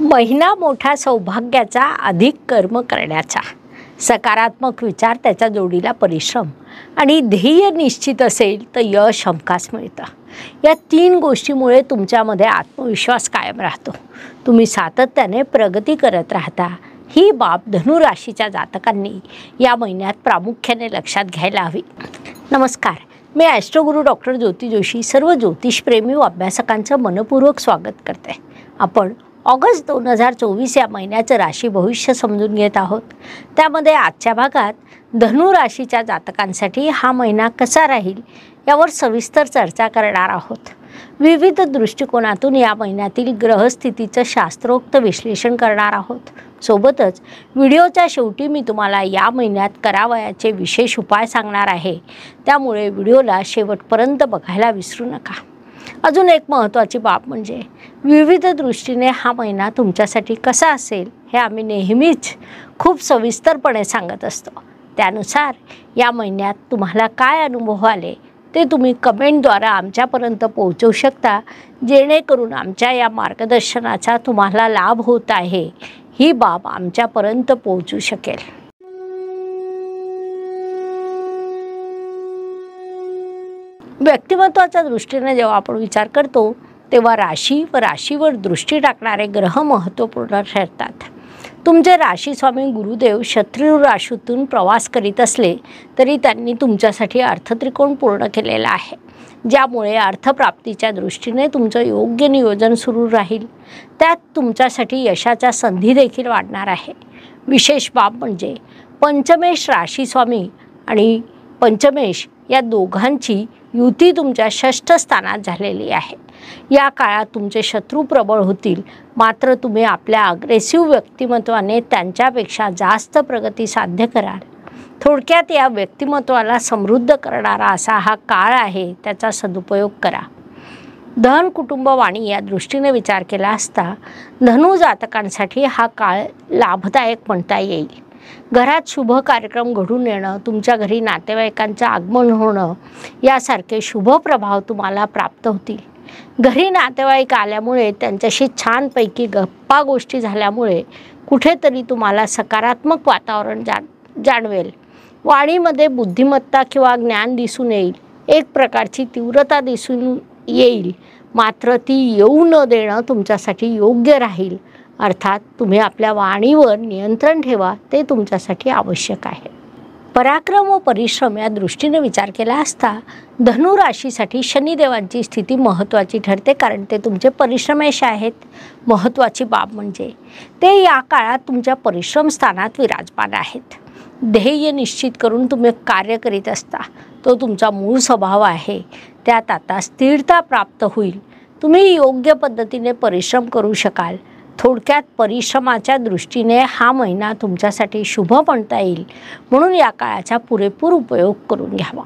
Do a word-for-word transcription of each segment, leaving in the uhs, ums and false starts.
महिना मोठा सौभाग्याचा, अधिक कर्म करण्याचा, सकारात्मक विचार, त्याच्या जोडीला परिश्रम आणि ध्येय निश्चित असेल तर यश हमखास मिळतं. या तीन गोष्टीमुळे तुमच्यामध्ये आत्मविश्वास कायम राहतो. तुम्ही सातत्याने प्रगती करत राहता. ही बाब धनुराशीच्या जातकांनी या महिन्यात प्रामुख्याने लक्षात घ्यायला हवी. नमस्कार, मी ॲस्ट्रोगुरू डॉक्टर ज्योती जोशी सर्व ज्योतिषप्रेमी व अभ्यासकांचं मनपूर्वक स्वागत करते. आपण ऑगस्ट दोन हजार चोवीस या महिन्याचं राशी भविष्य समजून घेत आहोत. त्यामध्ये आजच्या भागात धनुराशीच्या जातकांसाठी हा महिना कसा राहील यावर सविस्तर चर्चा करणार आहोत. विविध दृष्टिकोनातून या महिन्यातील ग्रहस्थितीचं शास्त्रोक्त विश्लेषण करणार आहोत. सोबतच व्हिडिओच्या शेवटी मी तुम्हाला या महिन्यात करावयाचे विशेष उपाय सांगणार आहे. त्यामुळे व्हिडिओला शेवटपर्यंत बघायला विसरू नका. अजून एक महत्त्वाची बाब म्हणजे विविध दृष्टीने हा महिना तुमच्यासाठी कसा असेल हे आम्ही नेहमीच खूप सविस्तरपणे सांगत असतो. त्यानुसार या महिन्यात तुम्हाला काय अनुभव आले ते तुम्ही कमेंटद्वारे आमच्यापर्यंत पोहोचवू शकता, जेणेकरून आमच्या या मार्गदर्शनाचा तुम्हाला लाभ होत आहे ही बाब आमच्यापर्यंत पोहोचू शकेल. व्यक्तिमत्वाच्या दृष्टीने जेव्हा आपण विचार करतो तेव्हा राशी व राशीवर दृष्टी टाकणारे ग्रह महत्त्वपूर्ण ठरतात. तुमचे राशी स्वामी गुरुदेव शत्रू राशीतून प्रवास करीत असले तरी त्यांनी तुमच्यासाठी अर्थत्रिकोण पूर्ण केलेला आहे, ज्यामुळे अर्थप्राप्तीच्या दृष्टीने तुमचं योग्य नियोजन सुरू राहील. त्यात तुमच्यासाठी यशाच्या संधी देखील वाढणार आहे. विशेष बाब म्हणजे पंचमेश राशी स्वामी आणि पंचमेश या दोघांची युती तुमच्या षष्ठ स्थानात झालेली आहे. या काळात तुमचे शत्रू प्रबळ होतील, मात्र तुम्ही आपल्या अग्रेसिव्ह व्यक्तिमत्वाने त्यांच्यापेक्षा जास्त प्रगती साध्य कराल. थोडक्यात या व्यक्तिमत्वाला समृद्ध करणारा असा हा काळ आहे, त्याचा सदुपयोग करा. धन कुटुंब वाणी या दृष्टीने विचार केला असता धनु जातकांसाठी हा काळ लाभदायक म्हणता येईल. घरात शुभ कार्यक्रम घडून येणं, तुमच्या घरी नातेवाईकांचं आगमन होणं यासारखे शुभ प्रभाव तुम्हाला प्राप्त होतील. घरी नातेवाईक आल्यामुळे त्यांच्याशी छानपैकी गप्पा गोष्टी झाल्यामुळे कुठेतरी तुम्हाला सकारात्मक वातावरण जाण जाणवेल. वाणीमध्ये बुद्धिमत्ता किंवा ज्ञान दिसून येईल. एक प्रकारची तीव्रता दिसून येईल, मात्र ती येऊ न देणं तुमच्यासाठी योग्य राहील. अर्थात तुम्ही आपल्या वाणीवर नियंत्रण ठेवा, ते तुमच्यासाठी आवश्यक आहे. पराक्रम व परिश्रम या दृष्टीने विचार केला असता धनु राशीसाठी शनिदेवांची स्थिती महत्त्वाची ठरते, कारण ते तुमचे परिश्रमेश आहेत. महत्त्वाची बाब म्हणजे ते या काळात तुमच्या परिश्रम स्थानात विराजमान आहेत. ध्येय निश्चित करून तुम्ही कार्य करीत असता, तो तुमचा मूळ स्वभाव आहे. त्यात आता स्थिरता प्राप्त होईल. तुम्ही योग्य पद्धतीने परिश्रम करू शकाल. थोडक्यात परिश्रमाच्या दृष्टीने हा महिना तुमच्यासाठी शुभ म्हणता येईल, म्हणून या काळाचा पुरेपूर उपयोग करून घ्यावा.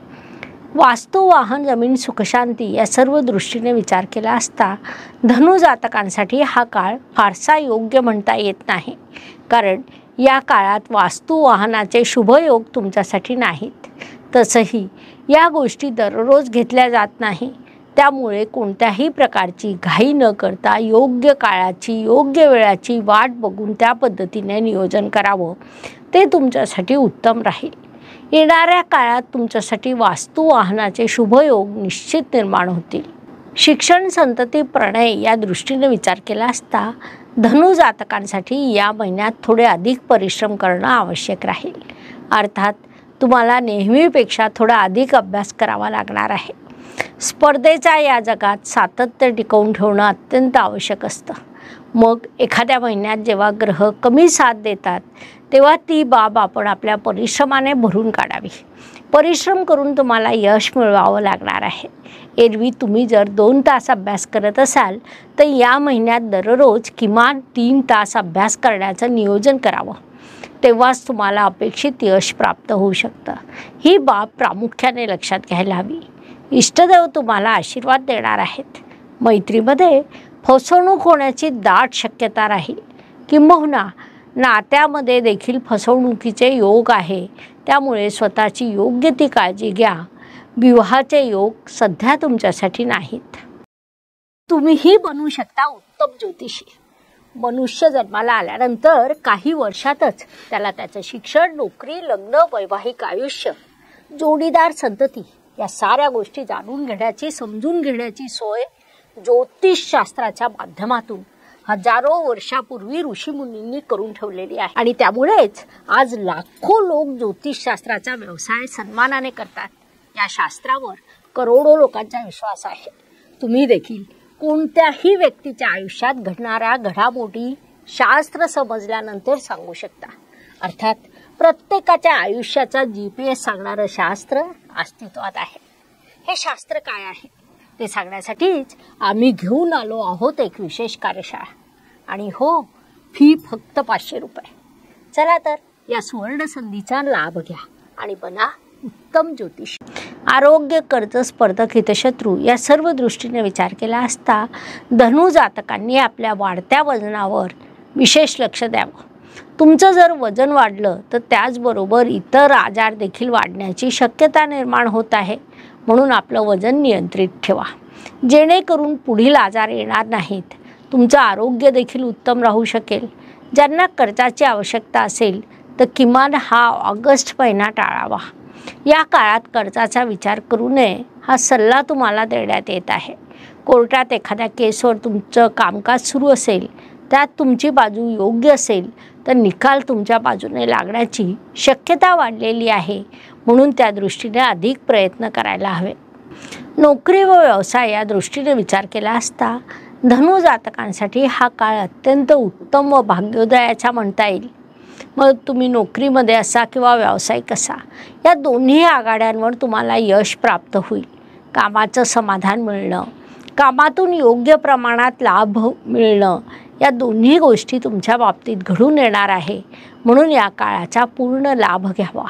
वास्तू, वाहन, जमीन, सुखशांती या सर्व दृष्टीने विचार केला असता धनु जातकांसाठी हा काळ फारसा योग्य म्हणता येत नाही, कारण या काळात वास्तू वाहनाचे शुभयोग तुमच्यासाठी नाहीत. तसंही या गोष्टी दररोज घेतल्या जात नाही. त्यामुळे कोणत्याही प्रकारची घाई न करता योग्य काळाची, योग्य वेळाची वाट बघून त्या पद्धतीने नियोजन करावं, ते तुमच्यासाठी उत्तम राहील. येणाऱ्या काळात तुमच्यासाठी वास्तू वाहनाचे शुभयोग निश्चित निर्माण होतील. शिक्षण, संतती, प्रणय या दृष्टीने विचार केला असता धनु जातकांसाठी या महिन्यात थोडे अधिक परिश्रम करणं आवश्यक राहील. अर्थात तुम्हाला नेहमीपेक्षा थोडा अधिक अभ्यास करावा लागणार आहे. स्पर्धेच्या या जगात सातत्य टिकवून ठेवणं अत्यंत आवश्यक असतं. मग एखाद्या महिन्यात जेव्हा ग्रह कमी साथ देतात तेव्हा ती बाब आपण आपल्या परिश्रमाने भरून काढावी. परिश्रम करून तुम्हाला यश मिळवावं लागणार आहे. एरवी तुम्ही जर दोन तास अभ्यास करत असाल तर या महिन्यात दररोज किमान तीन तास अभ्यास करण्याचं नियोजन करावं. तेव्हाच तुम्हाला अपेक्षित यश प्राप्त होऊ शकतं. ही बाब प्रामुख्याने लक्षात घ्यायला हवी. इष्टदेव तुम्हाला आशीर्वाद देणार आहेत. मैत्रीमध्ये फसवणूक होण्याची दाट शक्यता राहील, किंबहुना नात्यामध्ये देखील फसवणुकीचे योग आहे. त्यामुळे स्वतःची योग्य ती काळजी घ्या. विवाहाचे योग सध्या तुमच्यासाठी नाहीत. तुम्हीही बनू शकता उत्तम ज्योतिषी. मनुष्य जन्माला आल्यानंतर काही वर्षातच त्याला त्याचं शिक्षण, नोकरी, लग्न, वैवाहिक आयुष्य, जोडीदार, संतती या साऱ्या गोष्टी जाणून घेण्याची, समजून घेण्याची सोय ज्योतिषशास्त्राच्या माध्यमातून हजारो वर्षापूर्वी ऋषीमुनींनी करून ठेवलेली आहे. आणि त्यामुळेच आज लाखो लोक ज्योतिषशास्त्राचा व्यवसाय सन्मानाने करतात. या शास्त्रावर करोडो लोकांचा विश्वास आहे. तुम्ही देखील कोणत्याही व्यक्तीच्या आयुष्यात घडणाऱ्या घडामोडी शास्त्र समजल्यानंतर सांगू शकता. अर्थात प्रत्येकाच्या आयुष्याचा जी पी एस सांगणारं शास्त्र अस्तित्वात आहे. हे शास्त्र काय आहे ते सांगण्यासाठीच आम्ही घेऊन आलो आहोत एक विशेष कार्यशाळा. आणि हो, फी फक्त पाचशे रुपये. चला तर या सुवर्ण संधीचा लाभ घ्या आणि बना उत्तम ज्योतिष. आरोग्य, कर्ज, स्पर्धक, हितशत्रू या सर्व दृष्टीने विचार केला असता धनु जातकांनी आपल्या वाढत्या वजनावर विशेष लक्ष द्यावं. तुमचं जर वजन वाढलं तर त्याचबरोबर इतर आजार देखील वाढण्याची शक्यता निर्माण होत आहे. म्हणून आपलं वजन नियंत्रित ठेवा, जेणेकरून पुढील आजार येणार नाहीत. तुमचं आरोग्य देखील उत्तम राहू शकेल. ज्यांना कर्जाची आवश्यकता असेल तर किमान हा ऑगस्ट महिना टाळावा. या काळात कर्जाचा विचार करू नये हा सल्ला तुम्हाला देण्यात येत आहे. कोर्टात एखाद्या केसवर तुमचं कामकाज सुरू असेल, त्यात तुमची बाजू योग्य असेल तर निकाल तुमच्या बाजूने लागण्याची शक्यता वाढलेली आहे. म्हणून त्या दृष्टीने अधिक प्रयत्न करायला हवे. नोकरी व व्यवसाय या दृष्टीने विचार केला असता धनु जातकांसाठी हा काळ अत्यंत उत्तम व भाग्योदयाचा म्हणता येईल. मग तुम्ही नोकरीमध्ये असा किंवा व्यावसायिक असा, या दोन्ही आघाड्यांवर तुम्हाला यश प्राप्त होईल. कामाचं समाधान मिळणं, कामातून योग्य प्रमाणात लाभ मिळणं या दोन्ही गोष्टी तुमच्या बाबतीत घडून येणार आहे. म्हणून या काळाचा पूर्ण लाभ घ्यावा.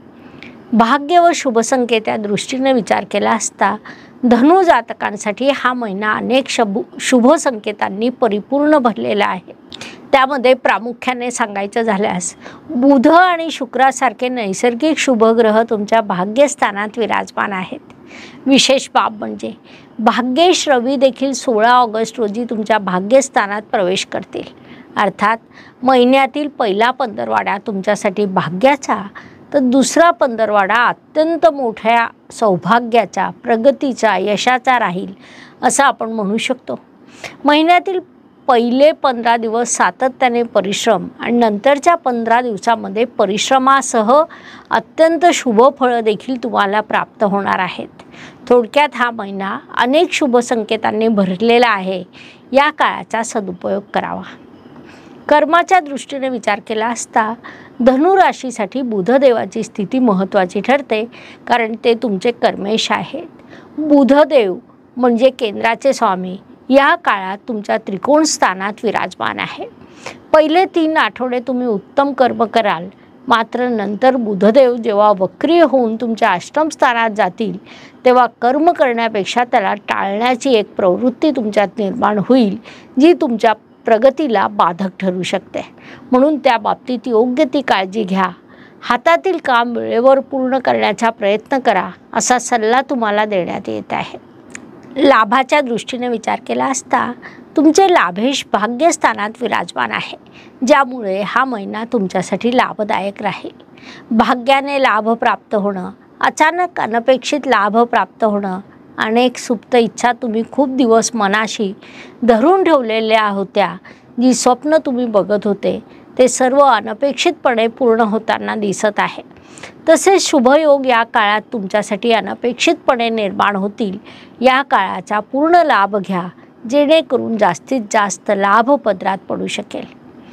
भाग्य व शुभसंकेत या दृष्टीने विचार केला असता धनु जातकांसाठी हा महिना अनेक शुभ शुभ संकेतांनी परिपूर्ण भरलेला आहे. त्यामध्ये प्रामुख्याने सांगायचं झाल्यास बुध आणि शुक्रासारखे नैसर्गिक शुभग्रह तुमच्या भाग्यस्थानात विराजमान आहेत. विशेष बाब म्हणजे भाग्येश रवी देखील सोळा ऑगस्ट रोजी तुमच्या भाग्यस्थानात प्रवेश करतील. अर्थात महिन्यातील पहिला पंधरवाडा तुमच्यासाठी भाग्याचा तर दुसरा पंधरवाडा अत्यंत मोठ्या सौभाग्याचा, प्रगतीचा, यशाचा राहील असं आपण म्हणू शकतो. महिन्यातील पहिले पंधरा दिवस सातत्याने परिश्रम आणि नंतरच्या पंधरा दिवसामध्ये परिश्रमासह अत्यंत शुभ फळं देखील तुम्हाला प्राप्त होणार आहेत. थोडक्यात हा महिना अनेक शुभ संकेतांनी भरलेला आहे. या काळाचा सदुपयोग करावा. कर्माच्या दृष्टीने विचार केला असता धनु राशीसाठी बुधदेवाची स्थिती महत्त्वाची ठरते, कारण ते तुमचे कर्मेश आहेत. बुधदेव म्हणजे केंद्राचे स्वामी या काळात तुमच्या त्रिकोण स्थानात विराजमान आहे. पहिले तीन आठवडे तुम्ही उत्तम कर्म कराल, मात्र नंतर बुधदेव जेव्हा वक्रीय होऊन तुमच्या अष्टम स्थानात जातील तेव्हा कर्म करण्यापेक्षा त्याला टाळण्याची एक प्रवृत्ती तुमच्यात निर्माण होईल, जी तुमच्या प्रगतीला बाधक ठरू शकते. म्हणून त्या बाबतीत योग्य ती काळजी घ्या. हातातील काम वेळेवर पूर्ण करण्याचा प्रयत्न करा असा सल्ला तुम्हाला देण्यात येत आहे. लाभाच्या दृष्टीने विचार केला असता तुमचे लाभेश भाग्यस्थानात विराजमान आहे, ज्यामुळे हा महिना तुमच्यासाठी लाभदायक राहील. भाग्याने लाभ प्राप्त होणं, अचानक अनपेक्षित लाभ प्राप्त होणं, अनेक सुप्त इच्छा तुम्ही खूप दिवस मनाशी धरून ठेवलेल्या होत्या, जी स्वप्न तुम्ही बघत होते ते सर्व अनपेक्षितपणे पूर्ण होताना दिसत आहे. तसेच शुभयोग या काळात तुमच्यासाठी अनपेक्षितपणे निर्माण होतील. या काळाचा पूर्ण लाभ घ्या, जेणेकरून जास्तीत जास्त लाभ पदरात पडू शकेल.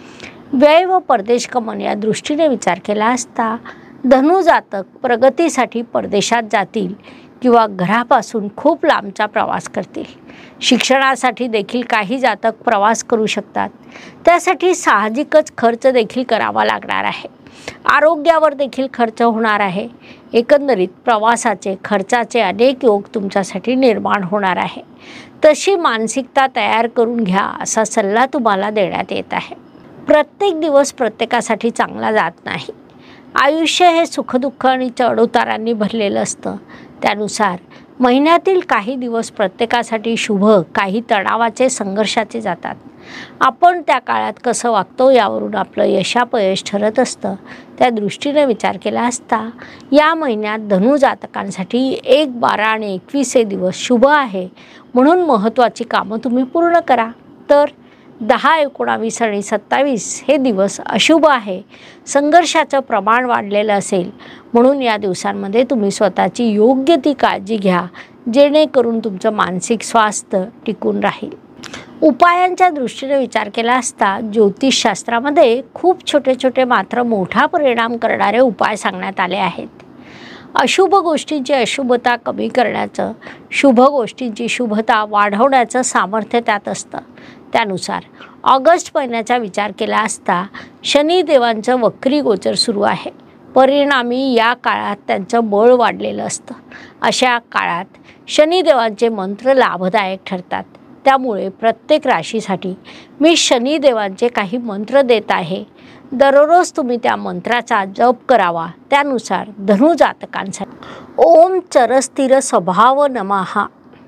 व्यय व परदेश गमन या दृष्टीने विचार केला असता धनु जातक प्रगतीसाठी परदेशात जातील किंवा घरापासून खूप लांबचा प्रवास करतील. शिक्षणासाठी देखील काही जातक प्रवास करू शकतात. त्यासाठी साहजिकच खर्च देखील करावा लागणार आहे. आरोग्यावर देखील खर्च होणार आहे. एकंदरीत प्रवासाचे, खर्चाचे अनेक योग तुमच्यासाठी निर्माण होणार आहे. तशी मानसिकता तयार करून घ्या असा सल्ला तुम्हाला देण्यात येत आहे. प्रत्येक दिवस प्रत्येकासाठी चांगला जात नाही. आयुष्य हे सुखदुःख आणि चढउतारांनी भरलेलं असतं. त्यानुसार महिन्यातील काही दिवस प्रत्येकासाठी शुभ, काही तणावाचे, संघर्षाचे जातात. आपण त्या काळात कसं वागतो यावरून आपलं यशापयश ठरत असतं. त्या दृष्टीने विचार केला असता या महिन्यात धनु जातकांसाठी एक, बारा आणि एकवीस हे दिवस शुभ आहे, म्हणून महत्त्वाची कामं तुम्ही पूर्ण करा. तर दहा, एकोणावीस आणि सत्तावीस हे दिवस अशुभ आहे. संघर्षाचं प्रमाण वाढलेलं असेल, म्हणून या दिवसांमध्ये तुम्ही स्वतःची योग्य ती काळजी घ्या, जेणेकरून तुमचं मानसिक स्वास्थ्य टिकून राहील. उपायांच्या दृष्टीने विचार केला असता ज्योतिषशास्त्रामध्ये खूप छोटे छोटे मात्र मोठा परिणाम करणारे उपाय सांगण्यात आले आहेत. अशुभ गोष्टींची अशुभता कमी करण्याचं, शुभ गोष्टींची शुभता वाढवण्याचं सामर्थ्य त्यात असतं. त्यानुसार ऑगस्ट महिन्याचा विचार केला असता शनिदेवांचं वक्री गोचर सुरू आहे. परिणामी या काळात त्यांचं बळ वाढलेलं असतं. अशा काळात शनिदेवांचे मंत्र लाभदायक ठरतात. त्यामुळे प्रत्येक राशीसाठी मी शनिदेवांचे काही मंत्र देत आहे. दररोज तुम्ही त्या मंत्राचा जप करावा. त्यानुसार धनु जातकांसाठी ओम चरस्थिर स्वभाव नमः,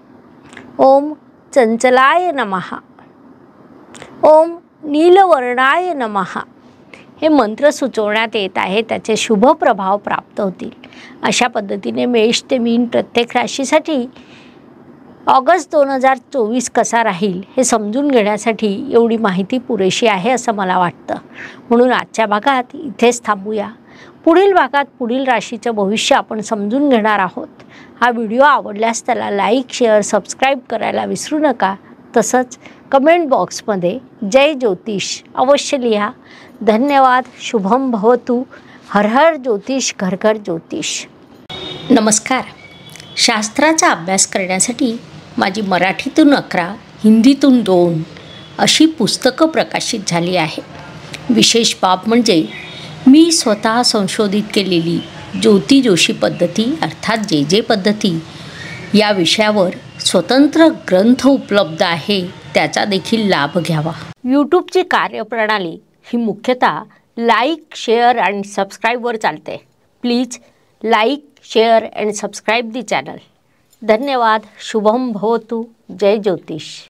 ओम चंचलाय नमः, ओम नीलवर्णाय नमः हे मंत्र सुचवण्यात येत आहे. त्याचे शुभ प्रभाव प्राप्त होतील. अशा पद्धतीने मेष ते मीन प्रत्येक राशीसाठी ऑगस्ट दोन हजार चोवीस कसा राहील हे समजून घेण्यासाठी एवढी माहिती पुरेशी आहे असं मला वाटतं. म्हणून आजच्या भागात इथेच थांबूया. पुढील भागात पुढील राशीचं भविष्य आपण समजून घेणार आहोत. हा व्हिडिओ आवडल्यास त्याला लाईक, शेअर, सबस्क्राईब करायला विसरू नका. तसंच कमेंट बॉक्समध्ये जय ज्योतिष अवश्य लिहा. धन्यवाद. शुभम भवतु. हर हर ज्योतिष, घर घर ज्योतिष. नमस्कार. शास्त्राचा अभ्यास करण्यासाठी माझी मराठीतून अकरा, हिंदीतून दोन अशी पुस्तकं प्रकाशित झाली आहे. विशेष बाब म्हणजे मी स्वतः संशोधित केलेली ज्योती जोशी पद्धती अर्थात जे जे पद्धती या विषयावर स्वतंत्र ग्रंथ उपलब्ध आहे. त्याचा देखील लाभ घ्यावा. यूट्यूबची कार्यप्रणाली ही मुख्यतः लाईक, शेअर आणि सबस्क्राईबवर चालते. Please like, share and subscribe the channel. धन्यवाद. शुभम भवतु. जय ज्योतिष.